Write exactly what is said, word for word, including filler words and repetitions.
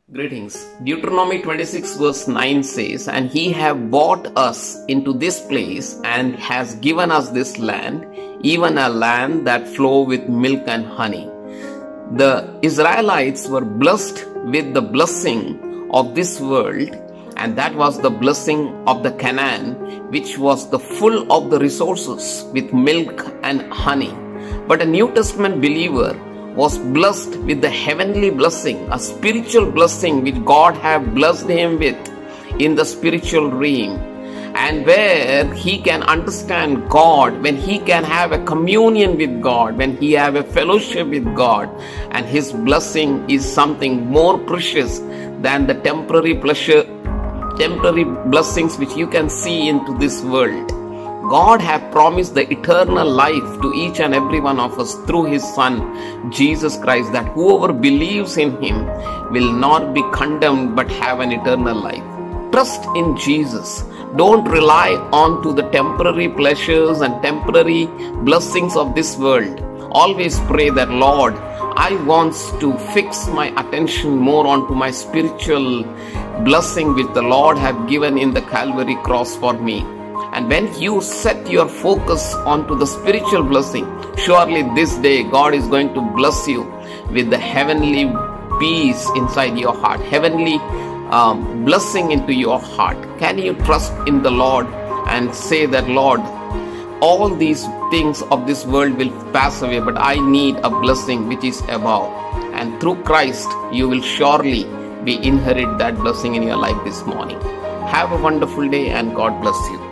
Greetings. Deuteronomy twenty-six verse nine says, "And he have brought us into this place and has given us this land, even a land that flow with milk and honey." The Israelites were blessed with the blessing of this world, and that was the blessing of the Canaan, which was the full of the resources with milk and honey. But a New Testament believer was blessed with the heavenly blessing, a spiritual blessing which God have blessed him with in the spiritual realm, and where he can understand God, when he can have a communion with God, when he have a fellowship with God, and his blessing is something more precious than the temporary pleasure, temporary blessings which you can see into this world. God have promised the eternal life to each and every one of us through his Son, Jesus Christ, that whoever believes in him will not be condemned but have an eternal life. Trust in Jesus. Don't rely on to the temporary pleasures and temporary blessings of this world. Always pray that, Lord, I want to fix my attention more onto my spiritual blessing which the Lord have given in the Calvary cross for me. And when you set your focus onto the spiritual blessing, surely this day God is going to bless you with the heavenly peace inside your heart, heavenly um, blessing into your heart. Can you trust in the Lord and say that, Lord, all these things of this world will pass away, but I need a blessing which is above. And through Christ, you will surely be inherit that blessing in your life this morning. Have a wonderful day and God bless you.